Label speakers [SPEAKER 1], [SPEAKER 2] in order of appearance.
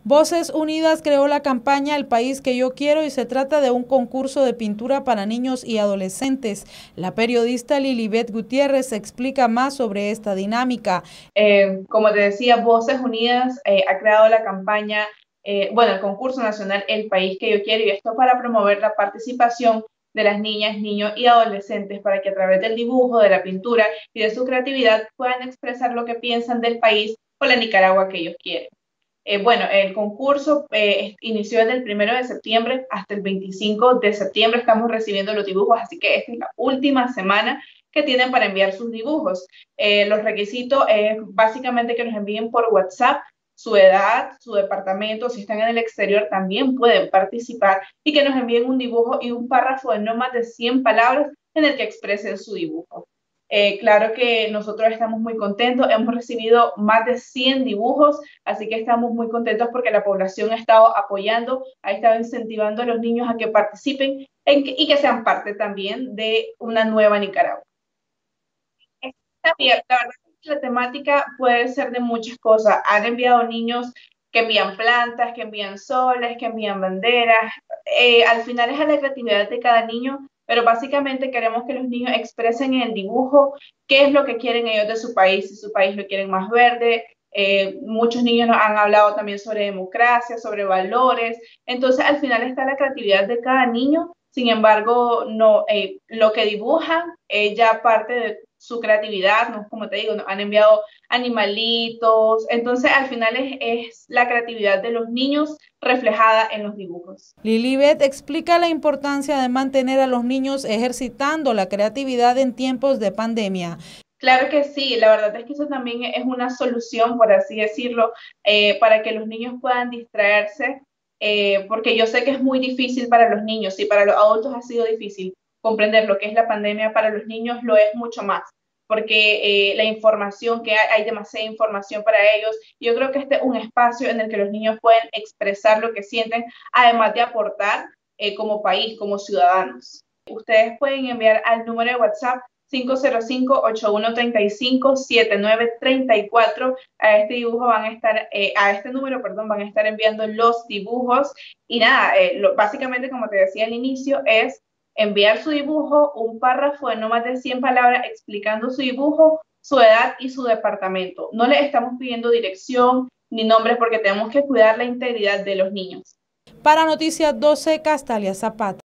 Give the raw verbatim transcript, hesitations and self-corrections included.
[SPEAKER 1] Voces Unidas creó la campaña El País que yo quiero y se trata de un concurso de pintura para niños y adolescentes. La periodista Lilibet Gutiérrez explica más sobre esta dinámica.
[SPEAKER 2] Eh, como te decía, Voces Unidas eh, ha creado la campaña, eh, bueno, el concurso nacional El País que yo quiero, y esto para promover la participación de las niñas, niños y adolescentes para que a través del dibujo, de la pintura y de su creatividad puedan expresar lo que piensan del país o la Nicaragua que ellos quieren. Eh, bueno, el concurso eh, inició desde el primero de septiembre hasta el veinticinco de septiembre. Estamos recibiendo los dibujos, así que esta es la última semana que tienen para enviar sus dibujos. Eh, los requisitos es básicamente que nos envíen por WhatsApp su edad, su departamento. Si están en el exterior también pueden participar, y que nos envíen un dibujo y un párrafo de no más de cien palabras en el que expresen su dibujo. Eh, claro que nosotros estamos muy contentos, hemos recibido más de cien dibujos, así que estamos muy contentos porque la población ha estado apoyando, ha estado incentivando a los niños a que participen en que, y que sean parte también de una nueva Nicaragua. Está bien, la verdad es que la temática puede ser de muchas cosas. Han enviado niños que envían plantas, que envían soles, que envían banderas. Eh, al final es a la creatividad de cada niño, pero básicamente queremos que los niños expresen en el dibujo qué es lo que quieren ellos de su país, si su país lo quieren más verde. Eh, muchos niños nos han hablado también sobre democracia, sobre valores. Entonces, al final está la creatividad de cada niño. Sin embargo, no, eh, lo que dibujan es ya parte de su creatividad, ¿no? Como te digo, nos han enviado animalitos. Entonces, al final es, es la creatividad de los niños reflejada en los dibujos.
[SPEAKER 1] Lilibet explica la importancia de mantener a los niños ejercitando la creatividad en tiempos de pandemia.
[SPEAKER 2] Claro que sí, la verdad es que eso también es una solución, por así decirlo, eh, para que los niños puedan distraerse, eh, porque yo sé que es muy difícil para los niños, y para los adultos ha sido difícil comprender lo que es la pandemia. Para los niños lo es mucho más, porque eh, la información que hay, hay demasiada información para ellos. Yo creo que este es un espacio en el que los niños pueden expresar lo que sienten, además de aportar eh, como país, como ciudadanos. Ustedes pueden enviar al número de WhatsApp cinco cero cinco, ocho uno tres cinco, siete nueve tres cuatro. A este dibujo van a estar, eh, a este número, perdón, van a estar enviando los dibujos. Y nada, eh, lo, básicamente, como te decía al inicio, es enviar su dibujo, un párrafo de no más de cien palabras explicando su dibujo, su edad y su departamento. No les estamos pidiendo dirección ni nombres, porque tenemos que cuidar la integridad de los niños.
[SPEAKER 1] Para Noticias doce, Castalia Zapata.